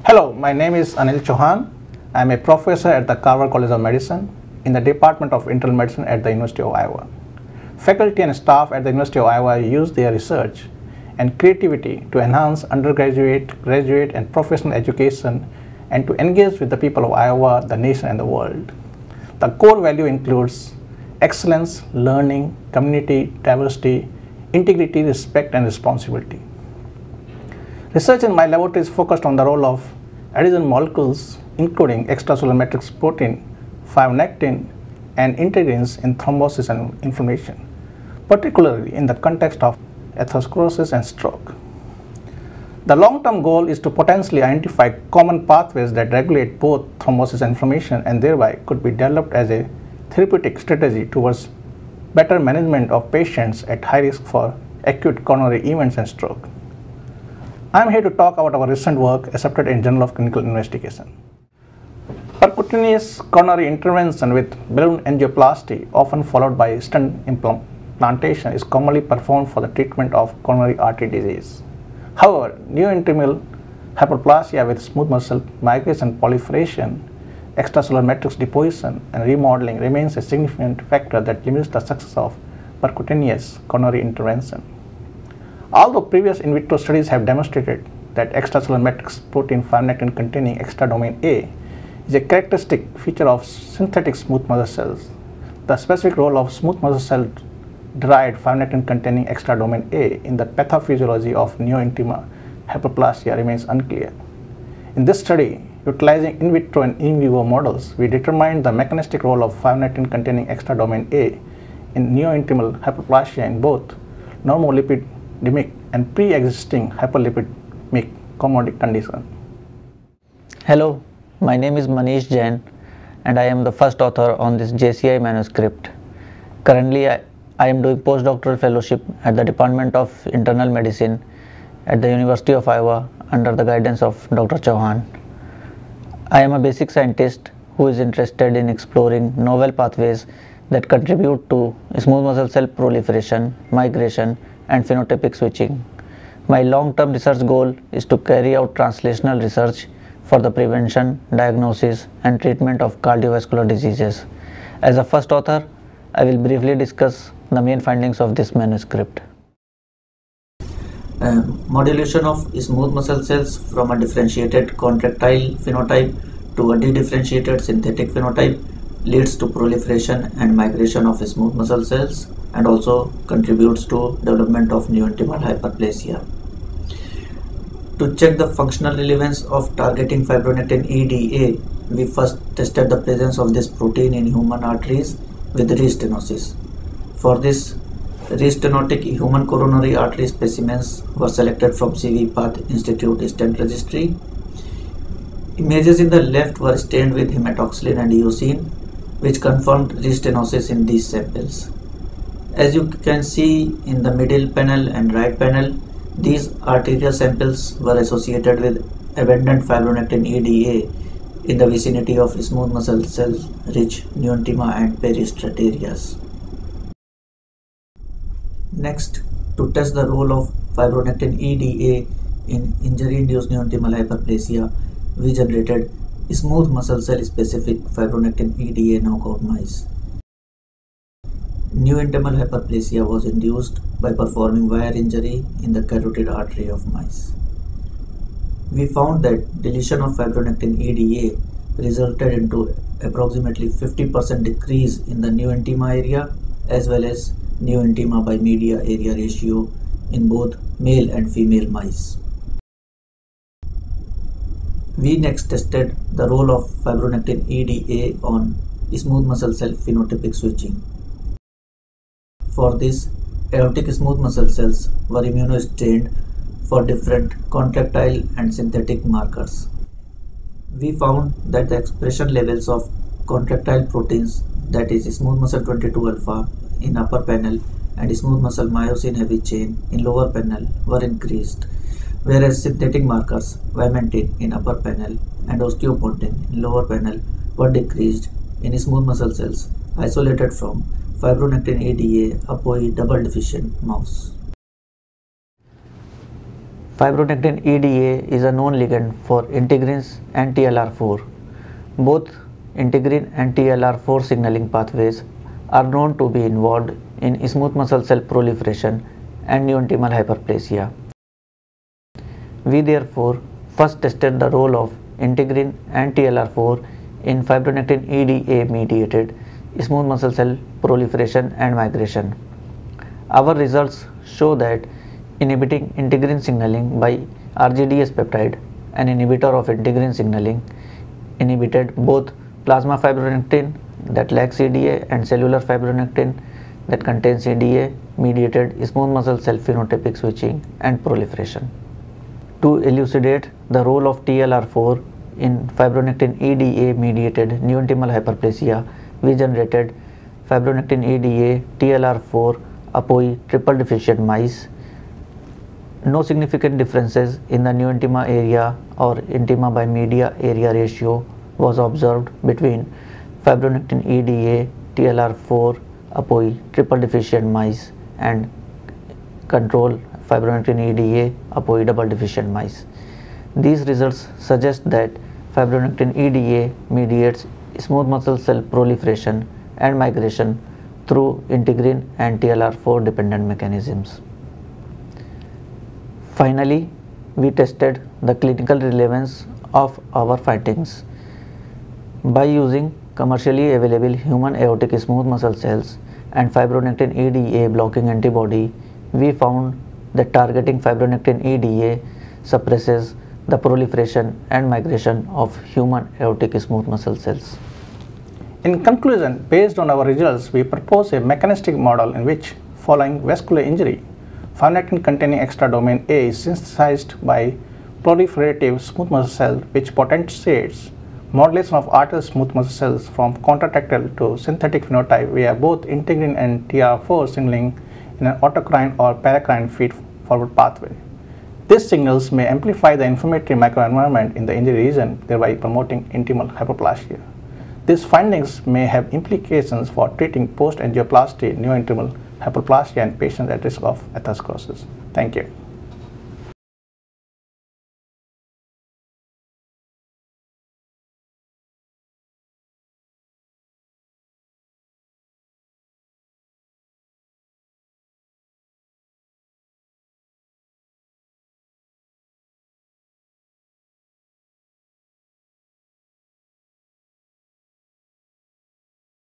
Hello, my name is Anil Chauhan. I am a professor at the Carver College of Medicine in the Department of Internal Medicine at the University of Iowa. Faculty and staff at the University of Iowa use their research and creativity to enhance undergraduate, graduate, and professional education and to engage with the people of Iowa, the nation, and the world. The core value includes excellence, learning, community, diversity, integrity, respect, and responsibility. Research in my laboratory is focused on the role of adhesion molecules, including extracellular matrix protein, fibronectin, and integrins in thrombosis and inflammation, particularly in the context of atherosclerosis and stroke. The long-term goal is to potentially identify common pathways that regulate both thrombosis and inflammation and thereby could be developed as a therapeutic strategy towards better management of patients at high risk for acute coronary events and stroke. I am here to talk about our recent work accepted in Journal of Clinical Investigation. Percutaneous coronary intervention with balloon angioplasty, often followed by stent implantation, is commonly performed for the treatment of coronary artery disease. However, neointimal hyperplasia with smooth muscle migration, proliferation, extracellular matrix deposition, and remodeling remains a significant factor that limits the success of percutaneous coronary intervention. Although previous in vitro studies have demonstrated that extracellular matrix protein fibronectin containing extradomain A is a characteristic feature of synthetic smooth muscle cells, the specific role of smooth muscle cell derived fibronectin containing extradomain A in the pathophysiology of neointimal hyperplasia remains unclear. In this study, utilizing in vitro and in vivo models, we determined the mechanistic role of fibronectin containing extradomain A in neointimal hyperplasia in both normolipidemic and pre-existing hyperlipidemic comorbid condition. Hello, my name is Manish Jain and I am the first author on this JCI manuscript. Currently, I am doing postdoctoral fellowship at the Department of Internal Medicine at the University of Iowa under the guidance of Dr. Chauhan. I am a basic scientist who is interested in exploring novel pathways that contribute to smooth muscle cell proliferation, migration, and phenotypic switching. My long-term research goal is to carry out translational research for the prevention, diagnosis, and treatment of cardiovascular diseases. As a first author, I will briefly discuss the main findings of this manuscript. Modulation of smooth muscle cells from a differentiated contractile phenotype to a dedifferentiated synthetic phenotype leads to proliferation and migration of smooth muscle cells and also contributes to development of neointimal hyperplasia. To check the functional relevance of targeting fibronectin EDA, we first tested the presence of this protein in human arteries with restenosis. For this, restenotic human coronary artery specimens were selected from CV Path Institute Stent Registry. Images in the left were stained with hematoxylin and eosine, which confirmed restenosis in these samples. As you can see in the middle panel and right panel, these arterial samples were associated with abundant fibronectin EDA in the vicinity of smooth muscle cells rich neointima and peristrate areas. Next, to test the role of fibronectin EDA in injury-induced neointimal hyperplasia, we generated smooth muscle cell specific fibronectin EDA knockout mice. Neointimal hyperplasia was induced by performing wire injury in the carotid artery of mice. We found that deletion of fibronectin EDA resulted into approximately 50% decrease in the neointima area as well as neointima by media area ratio in both male and female mice. We next tested the role of fibronectin EDA on smooth muscle cell phenotypic switching. For this, aortic smooth muscle cells were immunostained for different contractile and synthetic markers. We found that the expression levels of contractile proteins, that is smooth muscle 22 alpha in upper panel and smooth muscle myosin heavy chain in lower panel were increased, whereas synthetic markers vimentin in upper panel and osteopontin in lower panel were decreased in smooth muscle cells isolated from fibronectin ADA APOE double deficient mouse. Fibronectin EDA is a known ligand for integrins and TLR4. Both integrin and TLR4 signaling pathways are known to be involved in smooth muscle cell proliferation and neointimal hyperplasia. We therefore first tested the role of integrin and TLR4 in fibronectin EDA mediated smooth muscle cell proliferation and migration. Our results show that inhibiting integrin signaling by RGDS peptide, an inhibitor of integrin signaling, inhibited both plasma fibronectin that lacks EDA and cellular fibronectin that contains EDA mediated smooth muscle cell phenotypic switching and proliferation. To elucidate the role of TLR4 in fibronectin EDA mediated neointimal hyperplasia, we generated fibronectin EDA TLR4 APOE triple deficient mice. No significant differences in the neointima area or intima by media area ratio was observed between fibronectin EDA TLR4 APOE triple deficient mice and control fibronectin EDA APOE double deficient mice. These results suggest that fibronectin EDA mediates smooth muscle cell proliferation and migration through integrin and TLR4 dependent mechanisms. Finally, we tested the clinical relevance of our findings. By using commercially available human aortic smooth muscle cells and fibronectin EDA blocking antibody, we found that targeting fibronectin EDA suppresses the proliferation and migration of human aortic smooth muscle cells. In conclusion, based on our results, we propose a mechanistic model in which, following vascular injury, fibronectin containing extra domain A is synthesized by proliferative smooth muscle cell, which potentiates modulation of arterial smooth muscle cells from contractile to synthetic phenotype via both integrin and TLR4 signaling in an autocrine or paracrine feed-forward pathway. These signals may amplify the inflammatory microenvironment in the injury region, thereby promoting intimal hyperplasia. These findings may have implications for treating post-angioplasty neointimal hyperplasia in patients at risk of atherosclerosis. Thank you.